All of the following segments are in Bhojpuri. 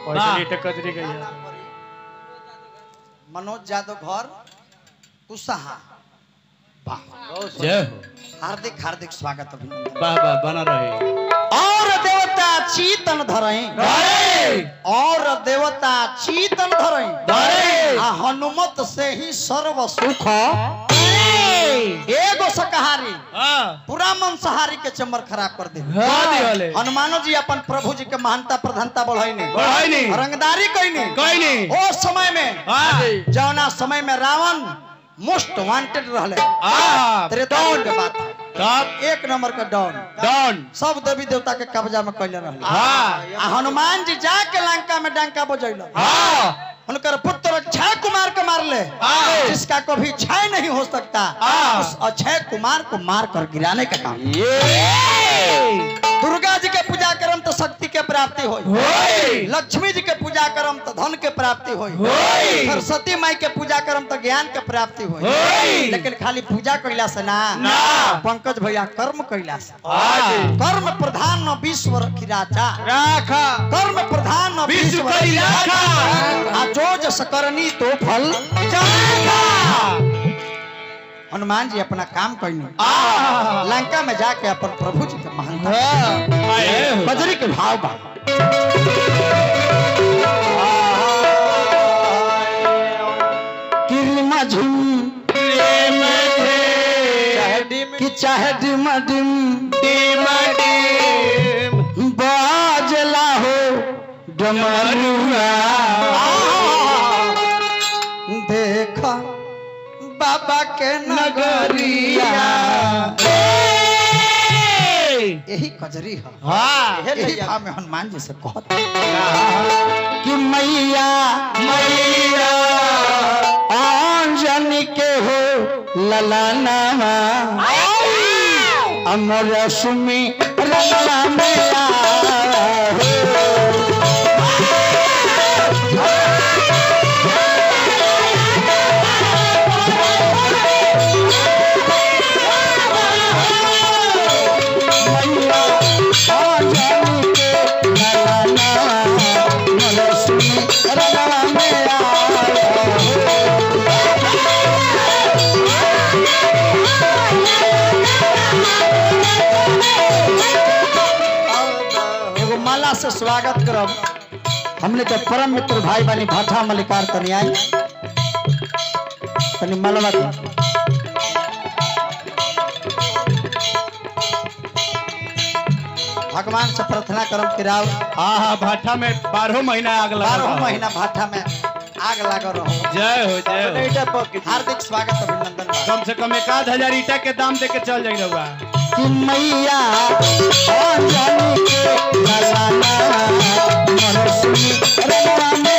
कजरी गई मनोज यादव घर कुशहा जय हो हार्दिक हार्दिक स्वागत अभिनंदन वाह वाह बना रहे और देवता चीतन धरई और देवता चीतन धरई आ हनुमत से ही सर्व सुख एगो शाकाहारी पूरा मांसाहारी के चमर खराब कर दे हनुमानो जी अपन प्रभु जी के महानता प्रधानता बढ़ाई रंगदारी कईनी ओ समय में जौना समय में रावण मोस्ट वांटेड रहले त्रेतायुग के बात तब एक नंबर का डॉन सब देवी देवता के कब्जा में कैले रहले हनुमान जी जाके लंका में डंका बजैलो उनकर पुत्र अक्षय कुमार को मार ले जिसका कभी क्षय नहीं हो सकता उस अक्षय कुमार को मार कर गिराने का काम दुर्गा जी के पूजा करम तो शक्ति के प्राप्ति होई लक्ष्मी जी के पूजा करम तो धन के प्राप्ति होई सरस्वती माई के पूजा करम तो ज्ञान के प्राप्ति होई लेकिन खाली पूजा कैला से ना पंकज भैया कर्म कैला से कर्म प्रधान न विश्व रखी राजा कर्म प्रधान न विश्व रखा जो जस करनी तो फल हनुमान जी अपना काम करनी लंका में जाके अपन प्रभु जी के महानता बजरी के भाव बा किरमा झुम कि चाहे डिम बाजला हो डमरुआ देखा बाबा के नगरिया यही कजरी है यही भाव में हनुमान जी से कहते कि मैया अंजनी के हो ललाना अमर सुमी लला मेरा से स्वागत करब हमने के परम मित्र भाई बानी भाठा मल्लिकार तनी आई तनी मलवा भगवान से प्रार्थना करम कि राव भाठा में 12 महीना आग लगा 12 महीना भाठा में आग लगा रहो जय हो हार्दिक स्वागत अभिनंदन कम से कम 1000 ईटा के दाम दे के चल जाई रहुआ कि मैया अंजनी के ललाना मन सुनी रंगवा में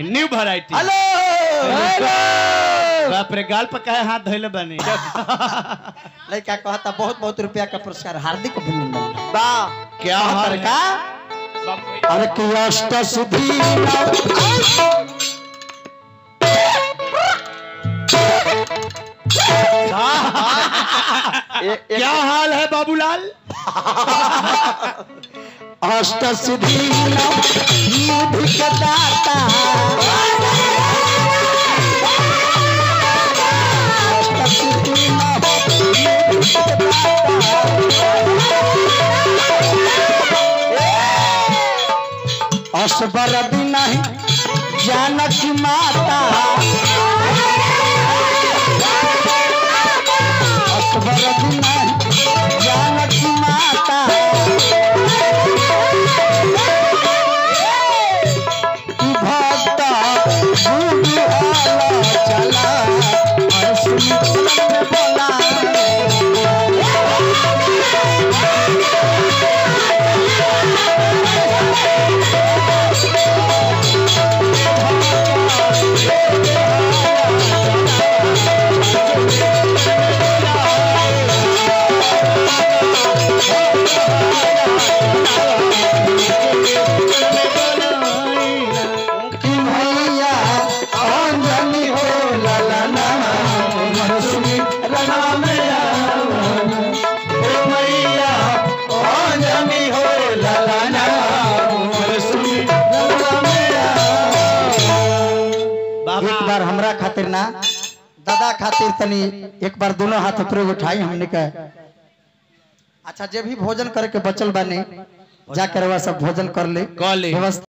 न्यू वैरायटी। हेलो बाप रे, गाल पर काहे हाथ धइले बानी? लड़का कहता बहुत बहुत रुपया का पुरस्कार, हार्दिक अभिनंदन। वाह क्या हाल का अरे की अष्ट सिद्धि क्या हाल है बाबूलाल? अष्ट सिद्धि दाता असबर नहीं जानकी माता असबर नहीं जानकी माता भक्त चला बोला हमरा खातिर ना दादा खातिर तनी एक बार दोनों हाथ ऊपर उठाई हमने का। अच्छा जे भी भोजन करके बचल बानी जाकर वह सब भोजन कर ले।